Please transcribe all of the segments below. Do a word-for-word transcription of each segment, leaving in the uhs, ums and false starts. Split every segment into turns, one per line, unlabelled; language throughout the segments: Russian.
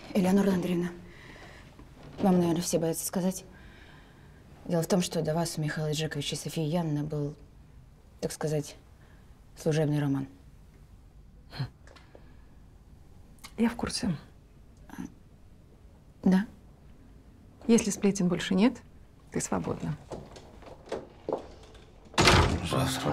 Элеонора Андреевна, вам, наверное, все боятся сказать. Дело в том, что до вас у Михаила Джековича и Софии Яновны был, так сказать, служебный роман.
Я в курсе.
Да.
Если сплетен больше нет, ты свободна.
Завтра.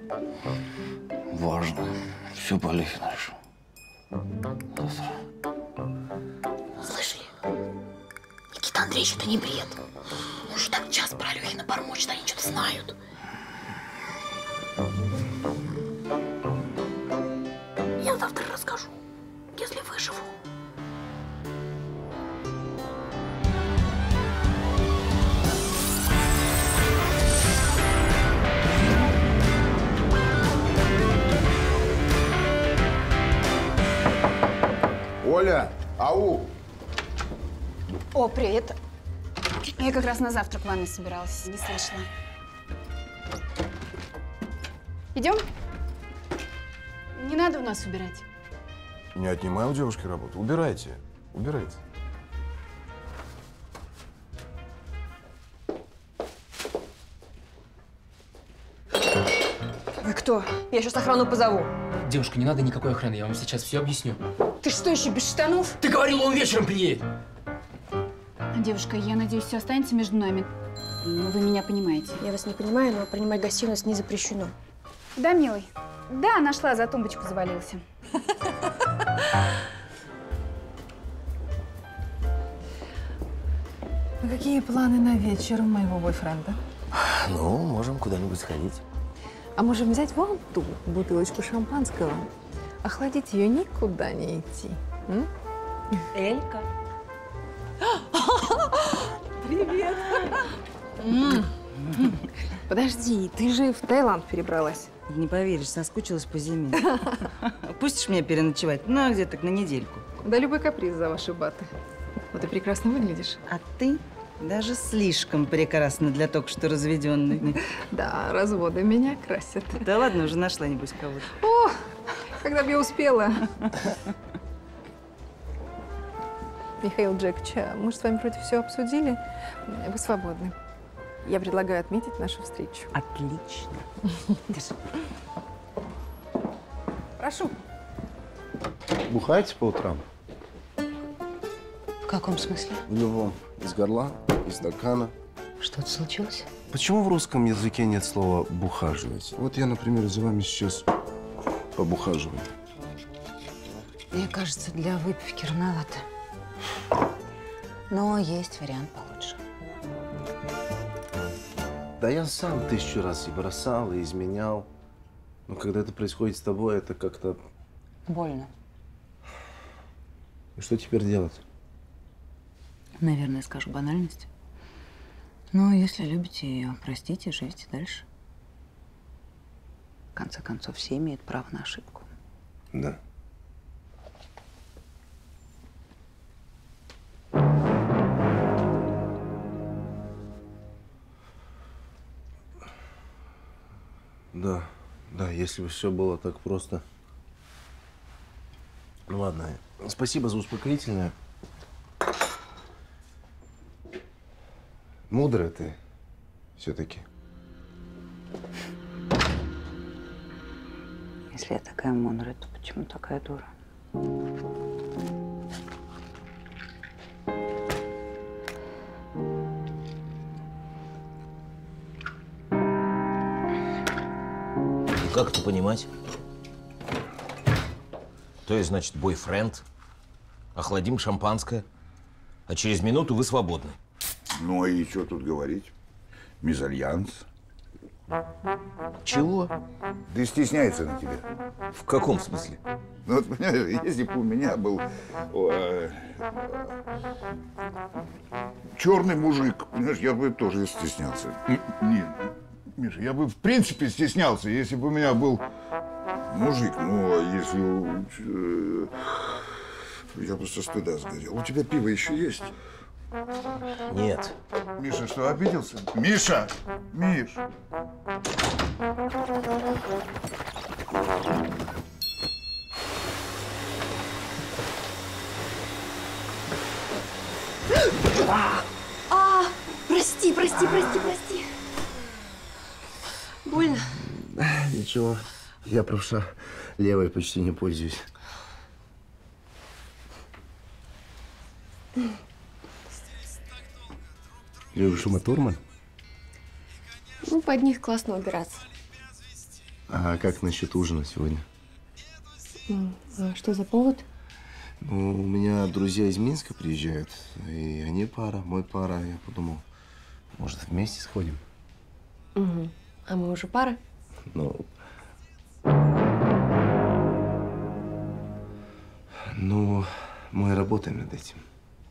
Важно. Все Полихина решу. Завтра.
Слышали? Никита Андреевич, это не бред. Может, так час про Алёхина бормочет, они что-то знают. Я завтра расскажу, если выживу.
Оля, ау!
О, привет. Я как раз на завтрак в ванной собиралась, не слышала. Идем? Не надо у нас убирать.
Не отнимай у девушки работу. Убирайте. Убирайте.
Вы кто? Я сейчас охрану позову.
Девушка, не надо никакой охраны, я вам сейчас все объясню.
Ты что, еще без штанов?
Ты говорила, он вечером приедет.
Девушка, я надеюсь, все останется между нами. Ну, вы меня понимаете.
Я вас не понимаю, но принимать гостей у нас не запрещено.
Да, милый. Да, нашла, за тумбочку завалился.
А какие планы на вечер моего бойфренда?
Ну, можем куда-нибудь сходить.
А можем взять вон ту бутылочку шампанского, охладить ее, никуда не идти. М?
Элька.
Привет. Подожди, ты же в Таиланд перебралась.
Не поверишь, соскучилась по зиме. Пустишь меня переночевать? Ну, а где так на недельку.
Да любой каприз за ваши баты. Вот ты прекрасно выглядишь.
А ты даже слишком прекрасна для только что разведенной.
Да, разводы меня красят.
Да ладно, уже нашла, небось, кого-то.
О, когда бы я успела. Михаил Джекович, мы же с вами вроде все обсудили. Вы свободны. Я предлагаю отметить нашу встречу.
Отлично.
Держи. Прошу.
Бухаете по утрам?
В каком смысле?
В любом. Из горла, из стакана.
Что-то случилось?
Почему в русском языке нет слова «бухаживать»? Вот я, например, за вами сейчас побухаживаю.
Мне кажется, для выпивки рановато. Но есть вариант получше.
Да я сам тысячу раз и бросал, и изменял. Но когда это происходит с тобой, это как-то…
Больно.
И что теперь делать?
Наверное, скажу банальность. Но если любите ее, простите, живите дальше. В конце концов, все имеют право на ошибку.
Да. Да, да, если бы все было так просто. Ну ладно, спасибо за успокоительное. Мудрая ты все-таки.
Если я такая мудрая, то почему такая дура?
И как это понимать? То есть, значит, бойфренд, охладим шампанское, а через минуту вы свободны.
Ну и что тут говорить? Мезальянс.
Чего?
Да и стесняется на тебя.
В каком смысле?
Ну вот, понимаешь, если бы у меня был э, черный мужик, понимаешь, я бы тоже стеснялся. Нет, Миша, я бы в принципе стеснялся, если бы у меня был мужик. Ну, а если… Э, я бы со стыда сгорел. У тебя пиво еще есть?
Нет.
Миша, что, обиделся? Миша! Миш!
А, прости, прости, прости, прости. Больно?
Ничего, я правша левой почти не пользуюсь. Любишь Ума Турман?
Ну, под них классно убираться.
А как насчет ужина сегодня?
А что за повод?
Ну, у меня друзья из Минска приезжают, и они пара, мой пара. Я подумал, может, вместе сходим?
Угу. А мы уже пара?
Ну, ну, мы работаем над этим.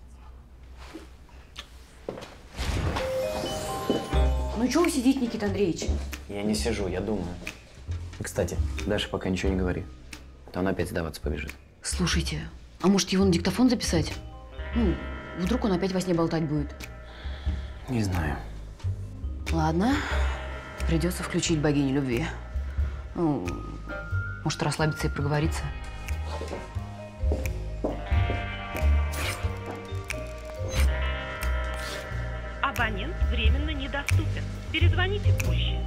Ну чего вы сидите, Никита Андреевич?
Я не сижу, я думаю. И, кстати, Даше пока ничего не говори, а то она опять сдаваться побежит.
Слушайте, а может его на диктофон записать? Ну, вдруг он опять во сне болтать будет.
Не знаю.
Ладно, придется включить богиню любви. Ну, может, расслабиться и проговориться.
Абонент временно недоступен. Перезвоните позже.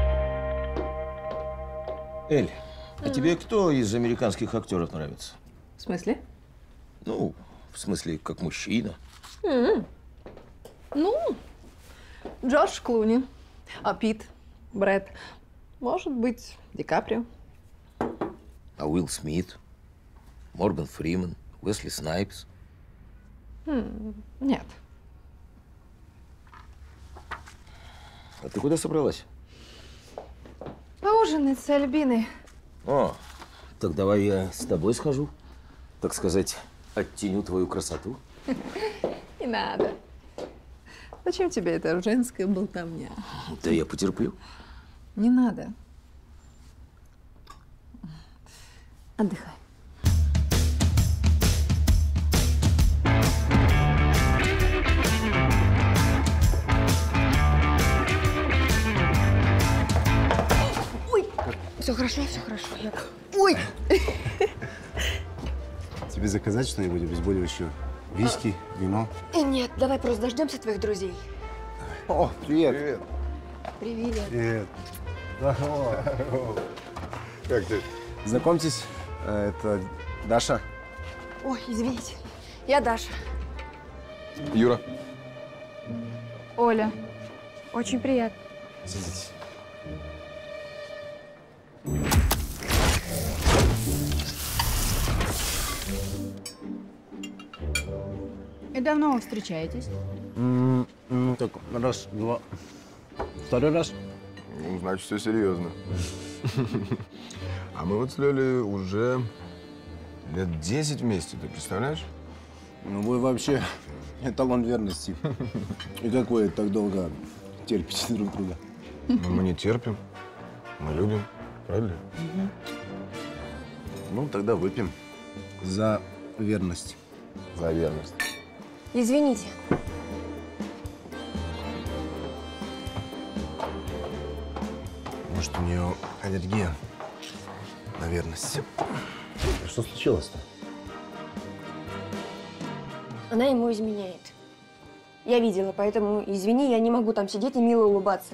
Эль, а тебе кто из американских актеров нравится?
В смысле?
Ну, в смысле, как мужчина.
М-м. Ну, Джордж Клуни, а Питт, Брэд, может быть, Ди Каприо.
А Уилл Смит, Морган Фриман, Уэсли Снайпс.
М, Нет.
А ты куда собралась?
Поужинать с Альбиной.
О, так давай я с тобой схожу. Так сказать, оттеню твою красоту.
Не надо. Зачем тебе эта женская болтовня?
Да я потерплю.
Не надо. Отдыхай.
Все хорошо, все хорошо. Я... Ой!
Тебе заказать что-нибудь обезболивающее? Виски, вино?
Э, Нет, давай просто дождемся твоих друзей.
О, привет. Привет.
Привет.
Привет. Здорово. Как ты? Знакомьтесь, это Даша.
Ой, извините. Я Даша.
Юра.
Оля. Очень приятно.
Садитесь.
И давно вы встречаетесь?
М, м, Так, раз, два. Второй раз.
Ну, значит, все серьезно. А мы вот с Лёлей уже лет десять вместе, ты представляешь?
Ну, вы вообще эталон верности. И как вы так долго терпите друг друга?
Но мы не терпим, мы любим, правильно?
Ну, тогда выпьем. За верность.
За верность.
Извините.
Может, у нее аллергия на верность. Что случилось-то?
Она ему изменяет. Я видела, поэтому, извини, я не могу там сидеть и мило улыбаться.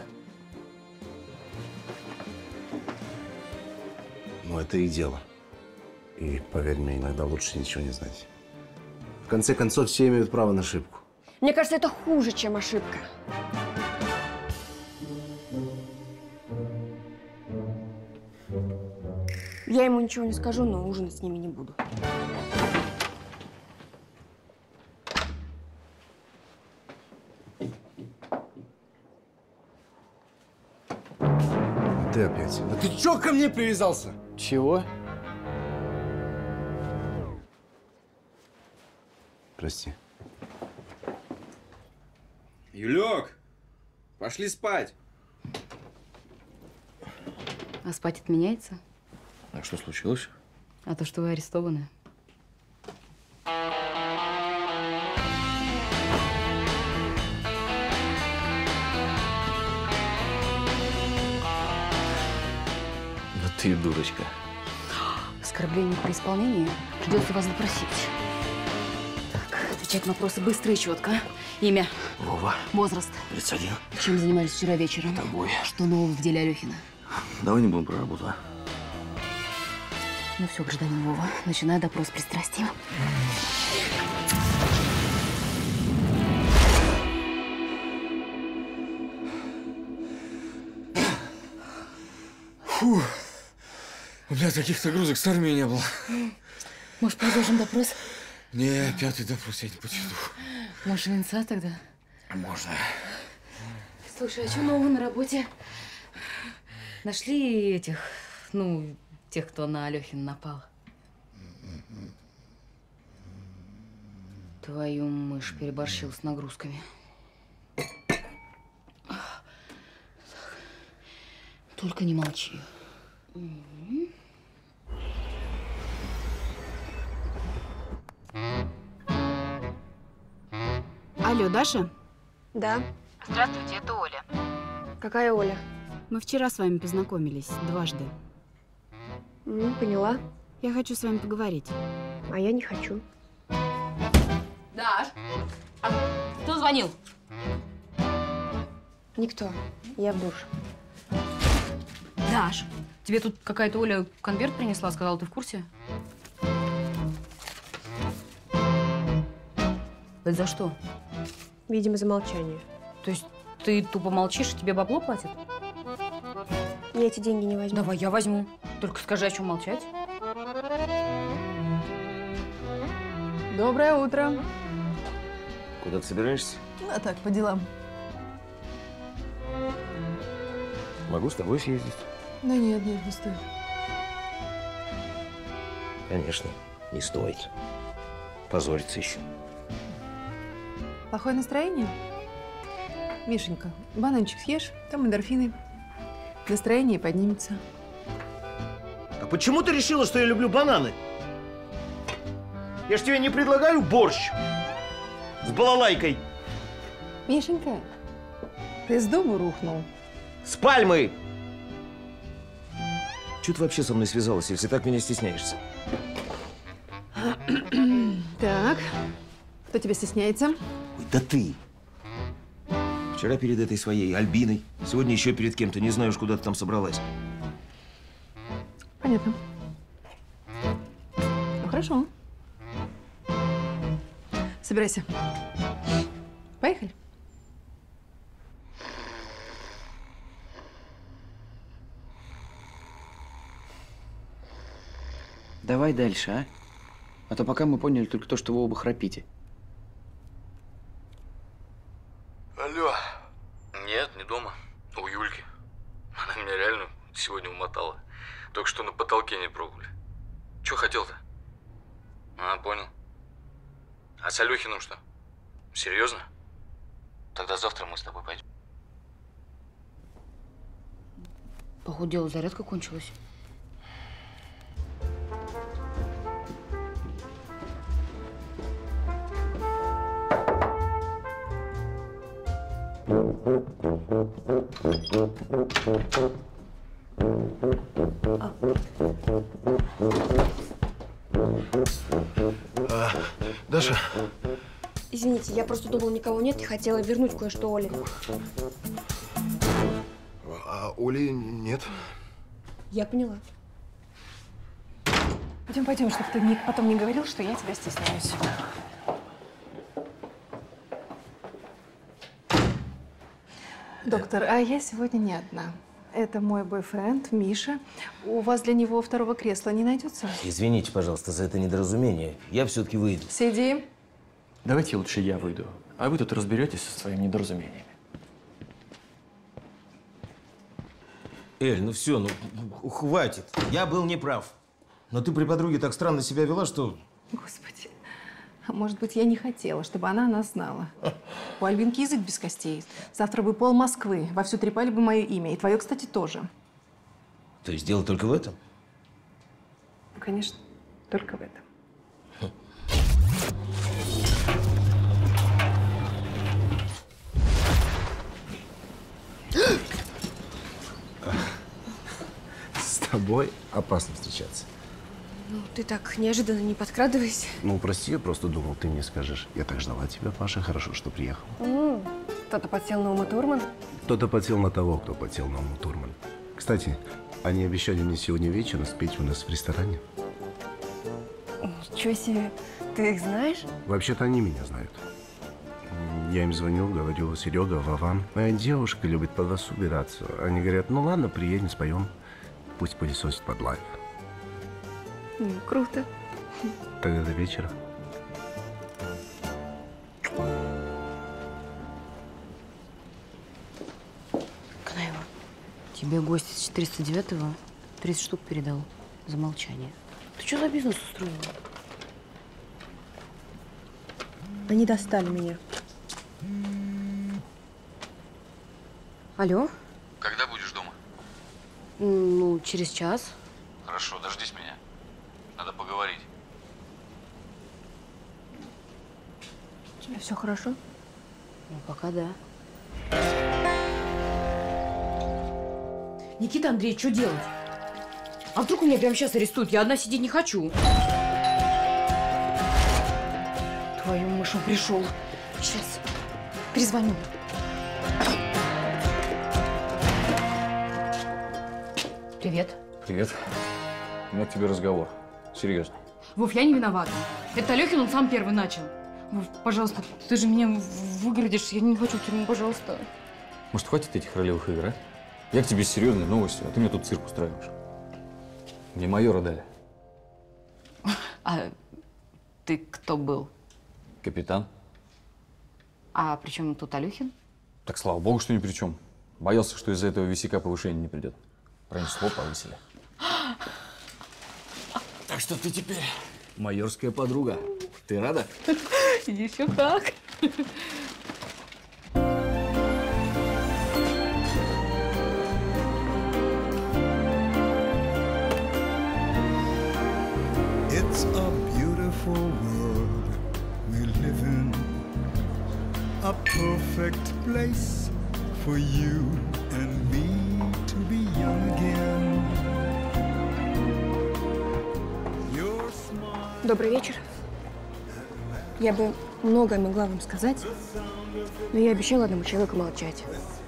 Ну, это их дело. И, поверь мне, иногда лучше ничего не знать. В конце концов, все имеют право на ошибку.
Мне кажется, это хуже, чем ошибка. Я ему ничего не скажу, но ужинать с ними не буду.
Ты опять. Да ты чё ко мне привязался?
Чего?
Прости.
Юлек, пошли спать.
А спать отменяется?
А что случилось?
А то, что вы арестованы.
Вот ты и дурочка.
Оскорбление при исполнении. Придется вас допросить. Так, Отвечать на вопросы быстро и четко. Имя.
Вова.
Возраст.
тридцать один.
Чем занимались вчера вечером?
Тобой.
Что нового в деле Алехина?
Давай не будем про работу, а?
Ну все, гражданин Вова, начинаю допрос с пристрастием.
Фу. У меня таких нагрузок с армией не было.
Может, продолжим допрос?
Не, пятый допрос я не потяну.
Может, венца тогда?
Можно.
Слушай, а что нового на работе? Нашли этих, ну, тех, кто на Алехина напал? Твою мышь, переборщил с нагрузками. Только не молчи.
Алло, Даша?
Да.
Здравствуйте, это Оля.
Какая Оля?
Мы вчера с вами познакомились дважды.
Ну, поняла.
Я хочу с вами поговорить.
А я не хочу.
Даш, а кто звонил?
Никто. Я в душ.
Даш, тебе тут какая-то Оля конверт принесла, сказала, ты в курсе? Это за что?
Видимо, за молчание.
То есть ты тупо молчишь, и тебе бабло платят?
Я эти деньги не возьму.
Давай, я возьму. Только скажи, о чем молчать.
Доброе утро.
Куда ты собираешься?
А так, по делам.
Могу с тобой съездить.
Да нет, нет, не стоит.
Конечно, не стоит. Позориться еще.
Плохое настроение? Мишенька, бананчик съешь, там эндорфины. Настроение поднимется.
А почему ты решила, что я люблю бананы? Я ж тебе не предлагаю борщ с балалайкой.
Мишенька, ты с дому рухнул.
С пальмы! Чего ты вообще со мной связалась, если так меня стесняешься?
Так, кто тебя стесняется?
Ой, да ты! Вчера перед этой своей Альбиной, сегодня еще перед кем-то, не знаю уж, куда ты там собралась.
Понятно. Ну, хорошо. Собирайся. Поехали.
Давай дальше, а? А то пока мы поняли только то, что вы оба храпите.
Алло. Нет, не дома. У Юльки. Она меня реально сегодня умотала. Только что на потолке не пробовали. Чего хотел-то? А, понял. А с Алехиным что? Серьезно? Тогда завтра мы с тобой пойдем.
Походу, дело зарядка кончилась.
А, Даша?
Извините, я просто думала, никого нет и хотела вернуть кое-что Оле.
А Оли нет.
Я поняла.
Пойдем, пойдем, чтобы ты мне потом не говорил, что я тебя стесняюсь. Доктор, а я сегодня не одна. Это мой бойфренд Миша. У вас для него второго кресла не найдется?
Извините, пожалуйста, за это недоразумение. Я все-таки выйду.
Сиди.
Давайте лучше я выйду, а вы тут разберетесь со своими недоразумениями.
Эль, ну все, ну хватит. Я был неправ. Но ты при подруге так странно себя вела, что…
Господи, а может быть, я не хотела, чтобы она нас знала. У Альбинки язык без костей. Завтра бы пол Москвы вовсю трепали бы мое имя. И твое, кстати, тоже.
То есть дело только в этом?
Ну, конечно, только в этом.
С тобой опасно встречаться.
Ну, ты так неожиданно не подкрадывайся.
Ну, прости, я просто думал, ты мне скажешь. Я так ждала тебя, Паша, хорошо, что приехал.
М, Кто-то подсел на Ума Турман.
Кто-то подсел на того, кто подсел на Уму Турман. Кстати, они обещали мне сегодня вечером спеть у нас в ресторане.
Ничего себе. Ты их знаешь?
Вообще-то они меня знают. Я им звоню, говорю: Серега, Вован, моя девушка любит под вас убираться. Они говорят: ну ладно, приедем, споем. Пусть пылесосит под лайв.
Ну, круто.
Тогда до вечера.
Канаева, тебе гость из четыреста девятого тридцать штук передал за молчание. Ты что за бизнес устроила?
Они достали меня. Алло?
Когда будешь дома?
Ну, через час.
Хорошо, дождись меня. Надо поговорить.
У тебя все хорошо?
Ну, пока да.
Никита Андреевич, что делать? А вдруг меня прямо сейчас арестуют? Я одна сидеть не хочу. Твою мышь, он пришел. Сейчас. Перезвоню. Привет.
Привет. У меня к тебе разговор. Серьезно.
Вов, я не виновата. Это Алёхин, он сам первый начал. Вов, пожалуйста, ты же меня выгородишь. Я не хочу в тюрьму, пожалуйста.
Может, хватит этих ролевых игр, а? Я к тебе с серьезной новостью, а ты мне тут цирк устраиваешь. Мне майора дали.
А ты кто был?
Капитан.
А при чем тут Алёхин?
Так слава богу, что ни при чем. Боялся, что из-за этого висяка повышения не придет. Пронесло, повысили. Так что ты теперь майорская подруга. Ты рада?
Еще как.
It's a beautiful world we live in, a perfect place for you and me to be young again. Your smile.
Добрый вечер. Я бы многое могла вам сказать, но я обещала одному человеку молчать.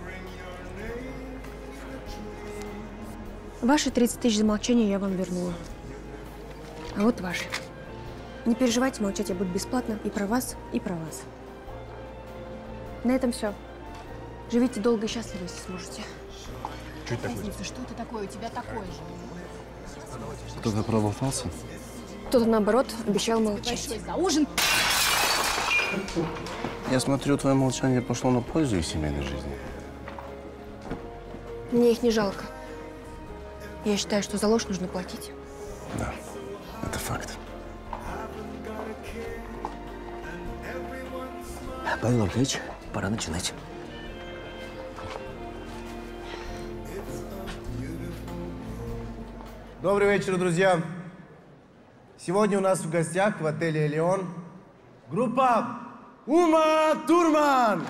Ваши тридцать тысяч за молчание я вам вернула. А вот ваши. Не переживайте, молчать я буду бесплатно и про вас, и про вас. На этом все. Живите долго и счастливо, если сможете.
Что это такое?
Что это такое? У тебя такое же.
Кто-то проболтался?
Кто-то, наоборот, обещал молчать.
Большой за ужин.
Я смотрю, твое молчание пошло на пользу их семейной жизни.
Мне их не жалко. Я считаю, что за ложь нужно платить.
Да, это факт.
Павел Андреевич, пора начинать.
Добрый вечер, друзья. Сегодня у нас в гостях в отеле «Элеон» группа Ума Турман.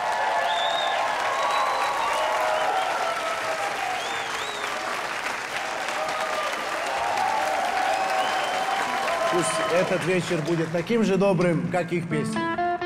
Пусть этот вечер будет таким же добрым, как их песни.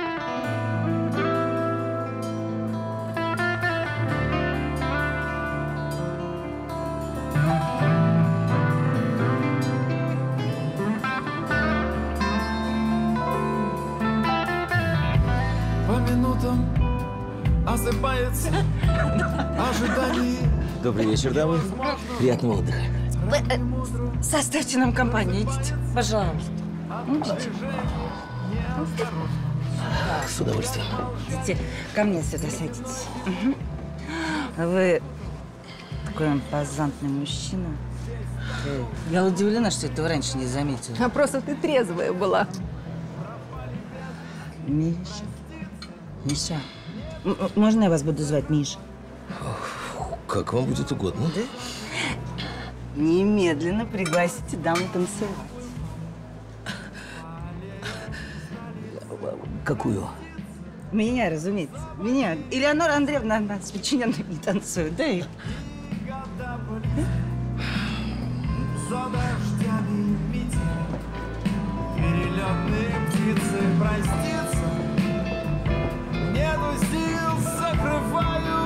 По минутам осыпается ожидание.
Добрый вечер, дамы. Приятного отдыха.
Вы, э, составьте нам компанию, идите, пожалуйста. Идите.
С удовольствием.
Идите, ко мне сюда садитесь. Угу. Вы такой импозантный мужчина. Я удивлена, что этого раньше не заметила.
А просто ты трезвая была.
Миша. Миша. М- можно я вас буду звать Миша?
Как вам будет угодно.
Да? Немедленно пригласите даму танцевать.
Какую?
Меня, разумеется. Меня. Элеонора Андреевна, она с подчиненными не танцует, да? И...
За дождями метель. столицы проститься. Нету сил, закрываю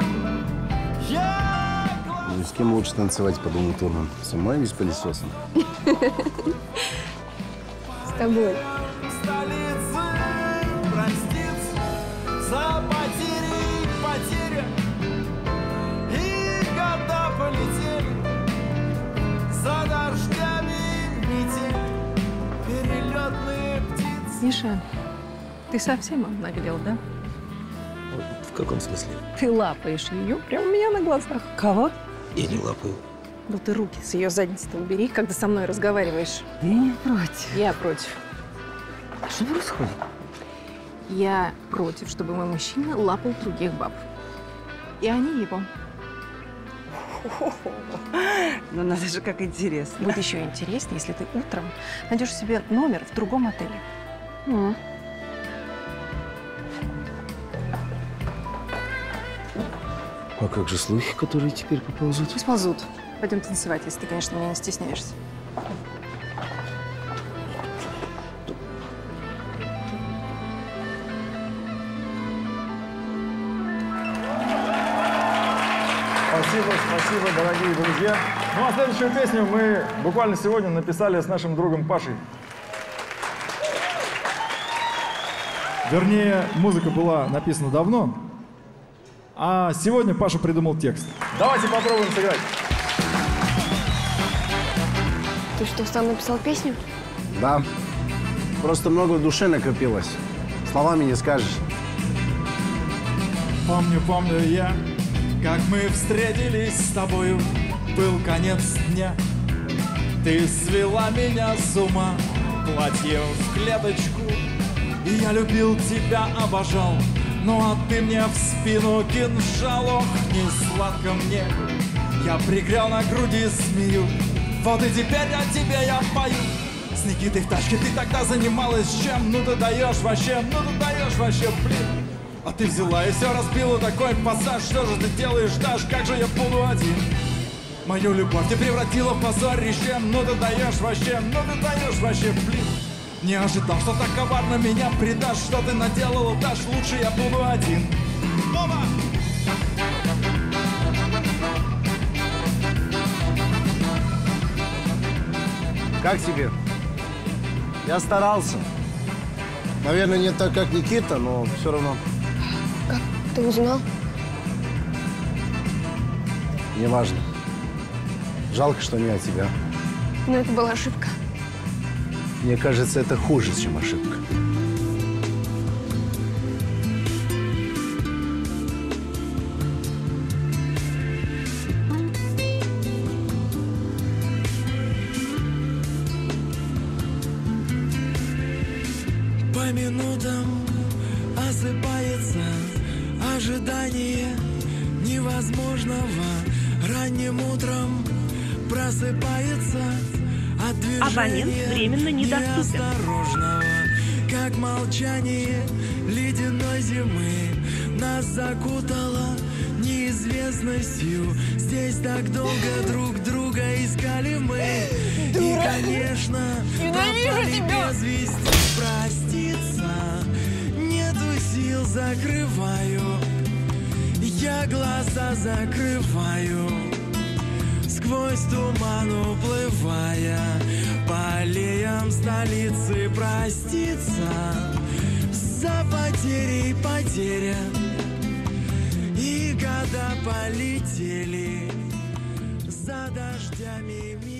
я глаза.
Ну, с кем лучше танцевать, подумал Турман? Со мной или с пылесосом?
С тобой.
Столицы проститься за потери, потеря. И года полетели за дождями метели, перелетные птицы.
Миша, ты совсем обнаглел, да?
В каком смысле?
Ты лапаешь ее прямо у меня на глазах. Кого?
Я не лапаю.
Ну ты руки с ее задницы-то убери, когда со мной разговариваешь.
Я не против.
Я против.
А что происходит?
Я против, чтобы мой мужчина лапал других баб. И они его.
Ну надо же, как интересно.
Будет еще интереснее, если ты утром найдешь себе номер в другом отеле. М.
А как же слухи, которые теперь поползут?
Пусть ползут. Пойдем танцевать, если ты, конечно, меня не стесняешься.
Спасибо, спасибо, дорогие друзья. Ну а следующую песню мы буквально сегодня написали с нашим другом Пашей. Вернее, музыка была написана давно, а сегодня Паша придумал текст. Давайте попробуем сыграть.
Ты что, сам написал песню?
Да. Просто много в душе накопилось. Словами не скажешь.
Помню, помню я, как мы встретились с тобою. Был конец дня. Ты свела меня с ума платьем в клеточку. И я любил тебя, обожал. Ну а ты мне в спину кинжал. Ох, не сладко мне. Я пригрел на груди змею. Вот и теперь о тебе я пою. С Никитой в тачке ты тогда занималась чем? Ну ты даешь вообще, ну ты даешь вообще, блин. А ты взяла и все разбила, такой пассаж. Что же ты делаешь, Даш, как же я буду один? Мою любовь ты превратила в позорище. Ну ты даешь вообще, ну ты даешь вообще, блин. Не ожидал, что так коварно меня предашь. Что ты наделала, Даш, лучше я буду один. Мама!
Как тебе? Я старался. Наверное, не так, как Никита, но все равно.
Как ты узнал?
Неважно. Жалко, что не от тебя.
Но это была ошибка.
Мне кажется, это хуже, чем ошибка.
По минутам осыпается ожидание невозможного. Ранним утром просыпается от движения
Абонент временно недоступен.
неосторожного. Как молчание ледяной зимы нас закутало неизвестностью. Здесь так долго друг друга искали мы. И, конечно, пропали без вести. Проститься нету сил, закрываю. Я глаза закрываю. Сквозь туман уплывая по аллеям столицы проститься за потерей потеря. И года полетели за дождями.